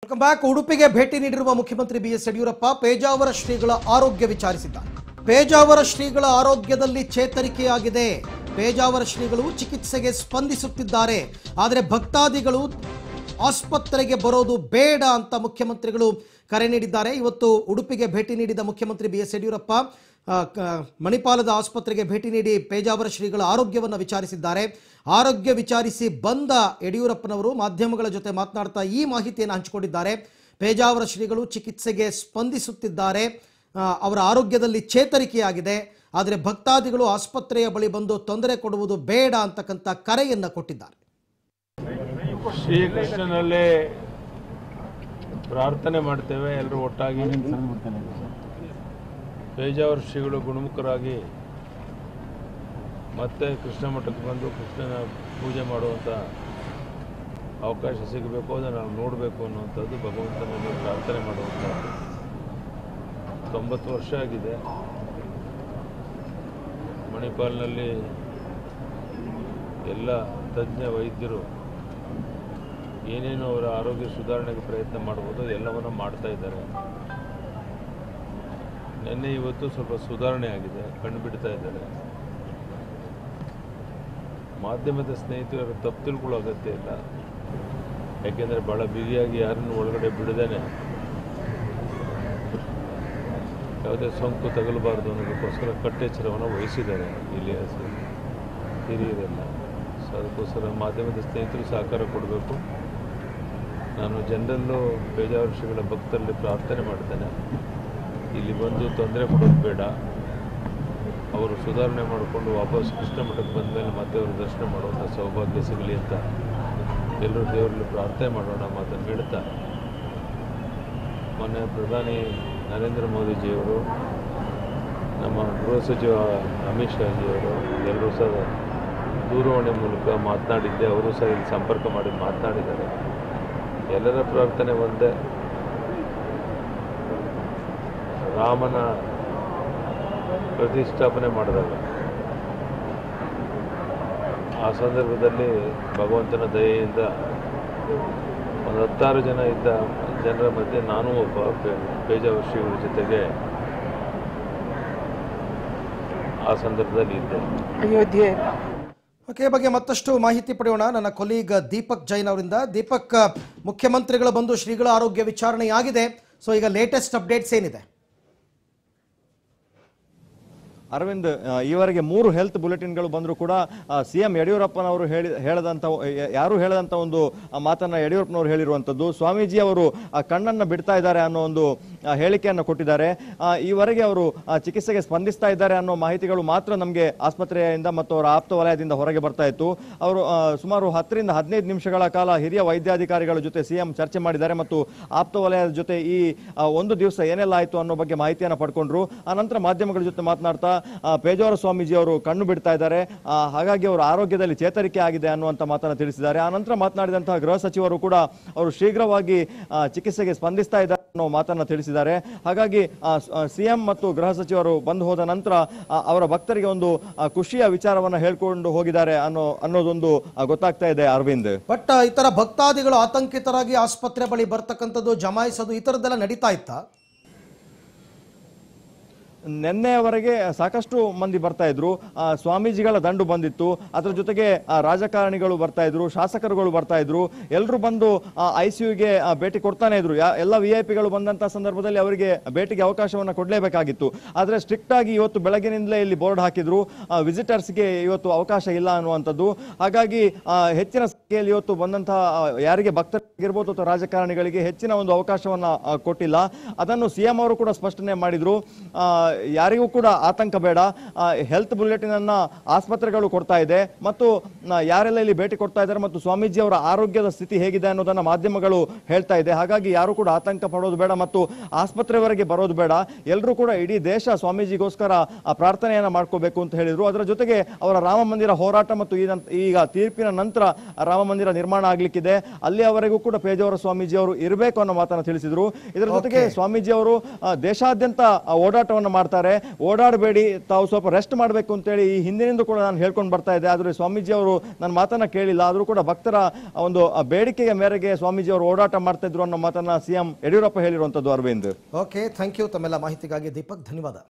Welcome back. ಉಡುಪಿಗೆ ಭೇಟಿ ನೀಡಿರುವ ಮುಖ್ಯಮಂತ್ರಿ ಬಿಎಸ್ ಯಡಿಯೂರಪ್ಪ ಪೇಜಾವರ ಶ್ರೀಗಳ ಆರೋಗ್ಯ ವಿಚಾರಿಸಿದ್ದಾರೆ. ಪೇಜಾವರ ಶ್ರೀಗಳ ಆರೋಗ್ಯದಲ್ಲಿ ಚೇತರಿಕೆಯಾಗಿದೆ. ಪೇಜಾವರ ಶ್ರೀಗಳು ಚಿಕಿತ್ಸೆಗೆ ಸ್ಪಂದಿಸುತ್ತಿದ್ದಾರೆ. ಆದರೆ ಭಕ್ತಾದಿಗಳು ಆಸ್ಪತ್ರೆಗೆ ಬರೋದು ಬೇಡ ಅಂತ ಮುಖ್ಯಮಂತ್ರಿಗಳು ಕರೆ ನೀಡಿದ್ದಾರೆ. ಇವತ್ತು ಉಡುಪಿಗೆ ಭೇಟಿ ನೀಡಿದ ಮುಖ್ಯಮಂತ್ರಿ ಬಿಎಸ್ ಯಡಿಯೂರಪ್ಪ ಮಣಿಪಾಲದ ಆಸ್ಪತ್ರೆಗೆ ಭೇಟಿ ನೀಡಿ ಪೇಜಾವರ ಶ್ರೀಗಳ ಆರೋಗ್ಯವನ್ನು ವಿಚಾರಿಸಿದ್ದಾರೆ. ಆರೋಗ್ಯ ವಿಚಾರಿಸಿ ಬಂದ ಯಡಿಯೂರಪ್ಪನವರು ಮಾಧ್ಯಮಗಳ ಜೊತೆ ಮಾತನಾಡ್ತಾ ಈ ಮಾಹಿತಿಯನ್ನು ಹಂಚಿಕೊಂಡಿದ್ದಾರೆ. ಪೇಜಾವರ ಶ್ರೀಗಳು ಚಿಕಿತ್ಸೆಗೆ ಸ್ಪಂದಿಸುತ್ತಿದ್ದಾರೆ. ಅವರ ಆರೋಗ್ಯದಲ್ಲಿ ಚೇತರಿಕೆಯಾಗಿದೆ. ಆದರೆ ಭಕ್ತಾದಿಗಳು ಆಸ್ಪತ್ರೆಯ ಬಳಿ ಬಂದು ತೊಂದರೆ ಕೊಡುವುದು ಬೇಡ ಅಂತಕ್ಕಂಥ ಕರೆಯನ್ನು ಕೊಟ್ಟಿದ್ದಾರೆ. ಶ್ರೀಕೃಷ್ಣನಲ್ಲೇ ಪ್ರಾರ್ಥನೆ ಮಾಡ್ತೇವೆ ಎಲ್ಲರೂ ಒಟ್ಟಾಗಿ. ಪೇಜಾವರ ಶ್ರೀಗಳು ಗುಣಮುಖರಾಗಿ ಮತ್ತೆ ಕೃಷ್ಣ ಮಠಕ್ಕೆ ಬಂದು ಕೃಷ್ಣನ ಪೂಜೆ ಮಾಡುವಂಥ ಅವಕಾಶ ಸಿಗಬೇಕು, ಅದನ್ನು ನಾವು ನೋಡಬೇಕು ಅನ್ನುವಂಥದ್ದು ಭಗವಂತನಲ್ಲಿ ಪ್ರಾರ್ಥನೆ ಮಾಡುವಂಥದ್ದು. 90 ವರ್ಷ ಆಗಿದೆ. ಮಣಿಪಾಲ್ನಲ್ಲಿ ಎಲ್ಲ ತಜ್ಞ ವೈದ್ಯರು ಏನೇನು ಅವರ ಆರೋಗ್ಯ ಸುಧಾರಣೆಗೆ ಪ್ರಯತ್ನ ಮಾಡ್ಬೋದು ಎಲ್ಲವನ್ನು ಮಾಡ್ತಾ ಇದ್ದಾರೆ. ನಿನ್ನೆ ಇವತ್ತು ಸ್ವಲ್ಪ ಸುಧಾರಣೆ ಆಗಿದೆ, ಕಣ್ಣು ಬಿಡ್ತಾ ಇದ್ದಾರೆ. ಮಾಧ್ಯಮದ ಸ್ನೇಹಿತರು ತಪ್ಪು ತಿಳ್ಕೊಳ್ಳೋ ಅಗತ್ಯ ಇಲ್ಲ. ಯಾಕೆಂದರೆ ಭಾಳ ಬಿಗಿಯಾಗಿ ಯಾರನ್ನು ಒಳಗಡೆ ಬಿಡದೇನೆ ಯಾವುದೇ ಸೋಂಕು ತಗಲಬಾರ್ದು ಅನ್ನೋದಕ್ಕೋಸ್ಕರ ಕಟ್ಟೆಚ್ಚರವನ್ನು ವಹಿಸಿದ್ದಾರೆ ಇಲ್ಲಿ ಹಿರಿಯರೆಲ್ಲ. ಸೊ ಅದಕ್ಕೋಸ್ಕರ ಮಾಧ್ಯಮದ ಸ್ನೇಹಿತರು ಸಹಕಾರ ಕೊಡಬೇಕು. ನಾನು ಜನರಲ್ಲೂ ಪೇಜಾವರ ಶ್ರೀಗಳ ಭಕ್ತರಲ್ಲಿ ಪ್ರಾರ್ಥನೆ ಮಾಡ್ತೇನೆ, ಇಲ್ಲಿ ಬಂದು ತೊಂದರೆ ಕೊಡೋದು ಬೇಡ. ಅವರು ಸುಧಾರಣೆ ಮಾಡಿಕೊಂಡು ವಾಪಸ್ ಕೃಷ್ಣ ಮಠಕ್ಕೆ ಬಂದ ಮೇಲೆ ಮತ್ತೆ ಅವರು ದರ್ಶನ ಮಾಡುವಂಥ ಸೌಭಾಗ್ಯ ಸಿಗಲಿ ಅಂತ ಎಲ್ಲರೂ ದೇವರಲ್ಲಿ ಪ್ರಾರ್ಥನೆ ಮಾಡೋಣ ಮಾತನ್ನು ಹೇಳ್ತಾ, ಮೊನ್ನೆ ಪ್ರಧಾನಿ ನರೇಂದ್ರ ಮೋದಿಜಿಯವರು, ನಮ್ಮ ಗೃಹ ಸಚಿವ ಅಮಿತ್ ಶಾಜಿಯವರು ಎಲ್ಲರೂ ಸಹ ದೂರವಾಣಿ ಮೂಲಕ ಮಾತನಾಡಿದ್ದೆ. ಅವರು ಸಹ ಇಲ್ಲಿ ಸಂಪರ್ಕ ಮಾಡಿ ಮಾತನಾಡಿದ್ದಾರೆ. ಎಲ್ಲರ ಪ್ರಾರ್ಥನೆ ಒಂದೇ, ರಾಮನ ಪ್ರತಿಷ್ಠಾಪನೆ ಮಾಡಿದಾಗ ಆ ಸಂದರ್ಭದಲ್ಲಿ ಭಗವಂತನ ದಯೆಯಿಂದ ಒಂದು 16 ಜನ ಇದ್ದ ಜನರ ಮಧ್ಯೆ ನಾನು ಒಬ್ಬ ಪೇಜಾವರ ಶ್ರೀಗಳ ಜೊತೆಗೆ ಆ ಸಂದರ್ಭದಲ್ಲಿ ಇದ್ದೆ. ಅಯೋಧ್ಯೆ ಬಗ್ಗೆ ಮತ್ತಷ್ಟು ಮಾಹಿತಿ ಪಡೆಯೋಣ ನನ್ನ ಕೊಲೀಗ್ ದೀಪಕ್ ಜೈನ್ ಅವರಿಂದ. ದೀಪಕ್, ಮುಖ್ಯಮಂತ್ರಿಗಳು ಬಂದು ಶ್ರೀಗಳ ಆರೋಗ್ಯ ವಿಚಾರಣೆಯಾಗಿದೆ. ಸೊ ಈಗ ಲೇಟೆಸ್ಟ್ ಅಪ್ಡೇಟ್ಸ್ ಏನಿದೆ? ಅರವಿಂದ್, ಈವರೆಗೆ 3 ಹೆಲ್ತ್ ಬುಲೆಟಿನ್ಗಳು ಬಂದರೂ ಕೂಡ ಸಿಎಂ ಯಡಿಯೂರಪ್ಪನವರು ಯಾರು ಹೇಳದಂಥ ಒಂದು ಮಾತನ್ನು ಯಡಿಯೂರಪ್ಪನವರು ಹೇಳಿರುವಂಥದ್ದು. ಸ್ವಾಮೀಜಿ ಅವರು ಕಣ್ಣನ್ನು ಬಿಡ್ತಾ ಇದ್ದಾರೆ ಅನ್ನೋ ಒಂದು ಹೇಳಿಕೆಯನ್ನು ಕೊಟ್ಟಿದ್ದಾರೆ. ಈವರೆಗೆ ಅವರು ಚಿಕಿತ್ಸೆಗೆ ಸ್ಪಂದಿಸ್ತಾ ಇದ್ದಾರೆ ಅನ್ನೋ ಮಾಹಿತಿಗಳು ಮಾತ್ರ ನಮಗೆ ಆಸ್ಪತ್ರೆಯಿಂದ ಮತ್ತು ಅವರ ಆಪ್ತ ವಲಯದಿಂದ ಹೊರಗೆ ಬರ್ತಾ ಇತ್ತು. ಅವರು ಸುಮಾರು 10 ರಿಂದ 15 ನಿಮಿಷಗಳ ಕಾಲ ಹಿರಿಯ ವೈದ್ಯಾಧಿಕಾರಿಗಳ ಜೊತೆ ಸಿಎಂ ಚರ್ಚೆ ಮಾಡಿದ್ದಾರೆ ಮತ್ತು ಆಪ್ತ ವಲಯದ ಜೊತೆ ಈ ಒಂದು ದಿವಸ ಏನೆಲ್ಲ ಆಯಿತು ಅನ್ನೋ ಬಗ್ಗೆ ಮಾಹಿತಿಯನ್ನು ಪಡ್ಕೊಂಡ್ರು. ಆನಂತರ ಮಾಧ್ಯಮಗಳ ಜೊತೆ ಮಾತನಾಡ್ತಾ ಪೇಜಾವರ ಸ್ವಾಮೀಜಿ ಅವರು ಕಣ್ಣು ಬಿಡ್ತಾ ಇದ್ದಾರೆ, ಹಾಗಾಗಿ ಅವರ ಆರೋಗ್ಯದಲ್ಲಿ ಚೇತರಿಕೆ ಆಗಿದೆ ಅನ್ನುವಂಥ ಮಾತನ್ನು ತಿಳಿಸಿದ್ದಾರೆ. ಆನಂತರ ಮಾತನಾಡಿದಂತಹ ಗೃಹ ಸಚಿವರು ಕೂಡ ಅವರು ಶೀಘ್ರವಾಗಿ ಚಿಕಿತ್ಸೆಗೆ ಸ್ಪಂದಿಸ್ತಾ ಇದ್ದಾರೆ ಅನ್ನೋ ಮಾತನ್ನು ತಿಳಿಸಿದ್ದಾರೆ. ಹಾಗಾಗಿ ಸಿಎಂ ಮತ್ತು ಗೃಹ ಸಚಿವರು ಬಂದು ಹೋದ ನಂತರ ಅವರ ಭಕ್ತರಿಗೆ ಒಂದು ಖುಷಿಯ ವಿಚಾರವನ್ನು ಹೇಳ್ಕೊಂಡು ಹೋಗಿದ್ದಾರೆ ಅನ್ನೋದೊಂದು ಗೊತ್ತಾಗ್ತಾ ಇದೆ ಅರವಿಂದ್. ಬಟ್ ಈ ತರ ಭಕ್ತಾದಿಗಳು ಆತಂಕಿತರಾಗಿ ಆಸ್ಪತ್ರೆ ಬಳಿ ಬರ್ತಕ್ಕಂಥದ್ದು, ಜಮಾಯಿಸೋದು ಈ ತರದ್ದೆಲ್ಲ ನಡೀತಾ ಇತ್ತಾ? ನಿನ್ನೆಯವರೆಗೆ ಸಾಕಷ್ಟು ಮಂದಿ ಬರ್ತಾ ಇದ್ರು. ಸ್ವಾಮೀಜಿಗಳ ದಂಡು ಬಂದಿತ್ತು, ಅದರ ಜೊತೆಗೆ ರಾಜಕಾರಣಿಗಳು ಬರ್ತಾ ಇದ್ರು, ಶಾಸಕರುಗಳು ಬರ್ತಾ ಇದ್ರು. ಎಲ್ಲರೂ ಬಂದು ICUಗೆ ಭೇಟಿ ಕೊಡ್ತಾನೆ ಇದ್ರು. ಎಲ್ಲ VIP ಗಳು ಬಂದಂತ ಸಂದರ್ಭದಲ್ಲಿ ಅವರಿಗೆ ಭೇಟಿಗೆ ಅವಕಾಶವನ್ನು ಕೊಡಲೇಬೇಕಾಗಿತ್ತು. ಆದರೆ ಸ್ಟ್ರಿಕ್ಟ್ ಆಗಿ ಇವತ್ತು ಬೆಳಗ್ಗಿನಿಂದಲೇ ಇಲ್ಲಿ ಬೋರ್ಡ್ ಹಾಕಿದ್ರು, ವಿಸಿಟರ್ಸ್ಗೆ ಇವತ್ತು ಅವಕಾಶ ಇಲ್ಲ ಅನ್ನುವಂಥದ್ದು. ಹಾಗಾಗಿ ಹೆಚ್ಚಿನ ಸಂಖ್ಯೆಯಲ್ಲಿ ಇವತ್ತು ಬಂದಂತಹ ಯಾರಿಗೆ ಭಕ್ತರಿಗಿರ್ಬೋದು ಅಥವಾ ರಾಜಕಾರಣಿಗಳಿಗೆ ಹೆಚ್ಚಿನ ಒಂದು ಅವಕಾಶವನ್ನ ಕೊಟ್ಟಿಲ್ಲ. ಅದನ್ನು ಸಿಎಂ ಅವರು ಕೂಡ ಸ್ಪಷ್ಟನೆ ಮಾಡಿದ್ರು. ಯಾರಿಗೂ ಕೂಡ ಆತಂಕ ಬೇಡ, ಹೆಲ್ತ್ ಬುಲೆಟಿನ್ ಅನ್ನ ಆಸ್ಪತ್ರೆಗಳು ಕೊಡ್ತಾ ಇದೆ ಮತ್ತು ಯಾರೆಲ್ಲ ಇಲ್ಲಿ ಭೇಟಿ ಕೊಡ್ತಾ ಇದ್ದಾರೆ ಮತ್ತು ಸ್ವಾಮೀಜಿ ಅವರ ಆರೋಗ್ಯದ ಸ್ಥಿತಿ ಹೇಗಿದೆ ಅನ್ನೋದನ್ನ ಮಾಧ್ಯಮಗಳು ಹೇಳ್ತಾ ಇದೆ. ಹಾಗಾಗಿ ಯಾರು ಕೂಡ ಆತಂಕ ಪಡೋದು ಬೇಡ ಮತ್ತು ಆಸ್ಪತ್ರೆವರೆಗೆ ಬರೋದು ಬೇಡ. ಎಲ್ಲರೂ ಕೂಡ ಇಡೀ ದೇಶ ಸ್ವಾಮೀಜಿಗೋಸ್ಕರ ಪ್ರಾರ್ಥನೆಯನ್ನ ಮಾಡ್ಕೋಬೇಕು ಅಂತ ಹೇಳಿದ್ರು. ಅದರ ಜೊತೆಗೆ ಅವರ ರಾಮ ಮಂದಿರ ಹೋರಾಟ ಮತ್ತು ಈಗ ತೀರ್ಪಿನ ನಂತರ ರಾಮ ಮಂದಿರ ನಿರ್ಮಾಣ ಆಗ್ಲಿಕ್ಕಿದೆ, ಅಲ್ಲಿಯವರೆಗೂ ಕೂಡ ಪೇಜಾವರ ಸ್ವಾಮೀಜಿ ಅವರು ಇರಬೇಕು ಅನ್ನೋ ಮಾತನ್ನು ತಿಳಿಸಿದ್ರು. ಇದರ ಜೊತೆಗೆ ಸ್ವಾಮೀಜಿ ಅವರು ದೇಶಾದ್ಯಂತ ಓಡಾಟವನ್ನು ಮಾಡ್ತಾರೆ, ಓಡಾಡಬೇಡಿ, ತಾವು ಸ್ವಲ್ಪ ರೆಸ್ಟ್ ಮಾಡಬೇಕು ಅಂತೇಳಿ ಈ ಹಿಂದಿನಿಂದ ಕೂಡ ನಾನು ಹೇಳ್ಕೊಂಡು ಬರ್ತಾ ಇದ್ದೆ. ಆದರೆ ಸ್ವಾಮೀಜಿ ಅವರು ನನ್ನ ಮಾತನ್ನ ಕೇಳಿಲ್ಲ. ಆದರೂ ಕೂಡ ಭಕ್ತರ ಒಂದು ಬೇಡಿಕೆಯ ಮೇರೆಗೆ ಸ್ವಾಮೀಜಿ ಅವರು ಓಡಾಟ ಮಾಡ್ತಾ ಇದ್ರು ಅನ್ನೋ ಮಾತನ್ನ ಸಿಎಂ ಯಡಿಯೂರಪ್ಪ ಹೇಳಿರುವಂತದ್ದು. Aravind, okay, thank you. ತಮ್ಮೆಲ್ಲ ಮಾಹಿತಿಗಾಗಿ ದೀಪಕ್, ಧನ್ಯವಾದ.